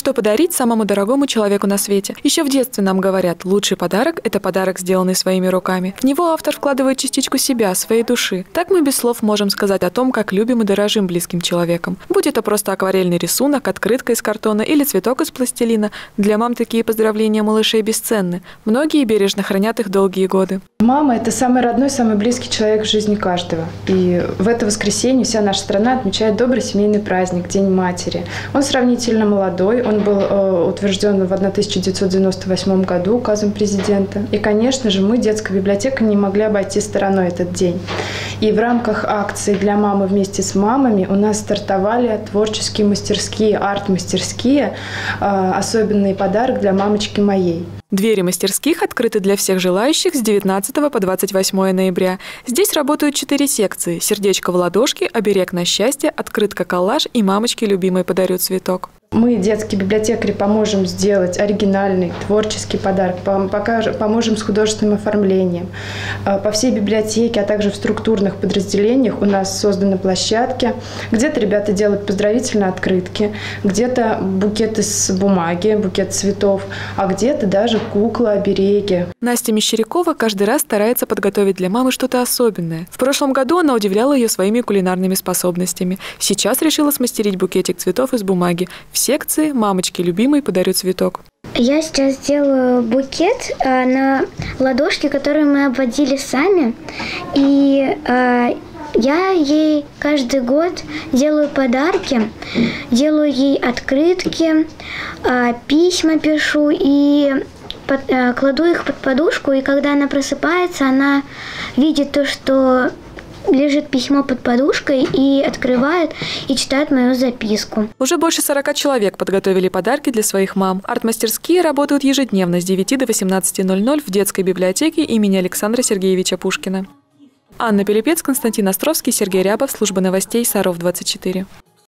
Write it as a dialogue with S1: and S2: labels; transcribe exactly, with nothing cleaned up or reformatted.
S1: Что подарить самому дорогому человеку на свете? Еще в детстве нам говорят, лучший подарок – это подарок, сделанный своими руками. В него автор вкладывает частичку себя, своей души. Так мы без слов можем сказать о том, как любим и дорожим близким человеком. Будь это просто акварельный рисунок, открытка из картона или цветок из пластилина, для мам такие поздравления малышей бесценны. Многие бережно хранят их долгие годы.
S2: Мама – это самый родной, самый близкий человек в жизни каждого. И в это воскресенье вся наша страна отмечает добрый семейный праздник – День матери. Он сравнительно молодой, он был э, утвержден в тысяча девятьсот девяносто восьмом году указом президента. И, конечно же, мы, детская библиотека, не могли обойти стороной этот день. И в рамках акции «Для мамы вместе с мамами» у нас стартовали творческие мастерские, арт-мастерские, э, особенный подарок для мамочки моей.
S1: Двери мастерских открыты для всех желающих с девятнадцатого по двадцать восьмое ноября. Здесь работают четыре секции: сердечко в ладошке, оберег на счастье, открытка-коллаж и мамочке любимой подарю цветок.
S2: Мы, детские библиотекари, поможем сделать оригинальный творческий подарок, поможем с художественным оформлением. По всей библиотеке, а также в структурных подразделениях у нас созданы площадки. Где-то ребята делают поздравительные открытки, где-то букет из бумаги, букет цветов, а где-то даже куклы-обереги.
S1: Настя Мещерякова каждый раз старается подготовить для мамы что-то особенное. В прошлом году она удивляла ее своими кулинарными способностями. Сейчас решила смастерить букетик цветов из бумаги. В секции «Мамочке любимой подарю цветок».
S3: Я сейчас делаю букет э, на ладошке, который мы обводили сами. И э, я ей каждый год делаю подарки, делаю ей открытки, э, письма пишу и под, э, кладу их под подушку. И когда она просыпается, она видит то, что лежит письмо под подушкой, и открывает и читает мою записку.
S1: Уже больше сорока человек подготовили подарки для своих мам. Арт-мастерские работают ежедневно с девяти до восемнадцати ноль-ноль в детской библиотеке имени Александра Сергеевича Пушкина. Анна Пилипец, Константин Островский, Сергей Рябов, служба новостей Саров двадцать четыре.